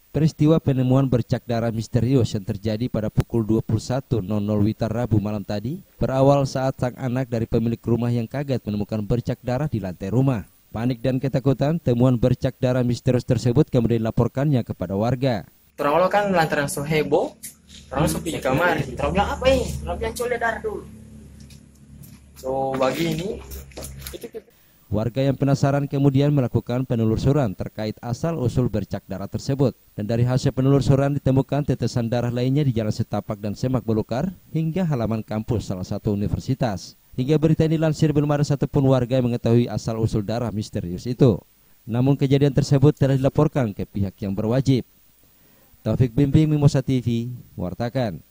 Peristiwa penemuan bercak darah misterius yang terjadi pada pukul 21.00 WITA Rabu malam tadi berawal saat sang anak dari pemilik rumah yang kaget menemukan bercak darah di lantai rumah. Panik dan ketakutan, temuan bercak darah misterius tersebut kemudian dilaporkannya kepada warga. Terawal kan lantaran so heboh, orang masuk di kamar. Terus bilang apa ini? Terus bilang colek darah dulu. So bagi ini, Warga yang penasaran kemudian melakukan penelusuran terkait asal-usul bercak darah tersebut. Dan dari hasil penelusuran ditemukan tetesan darah lainnya di Jalan Setapak dan Semak Belukar hingga halaman kampus salah satu universitas. Hingga berita ini dilansir belum ada satupun warga yang mengetahui asal-usul darah misterius itu. Namun kejadian tersebut telah dilaporkan ke pihak yang berwajib. Taufik Bimbing, Mimosa TV, wartakan.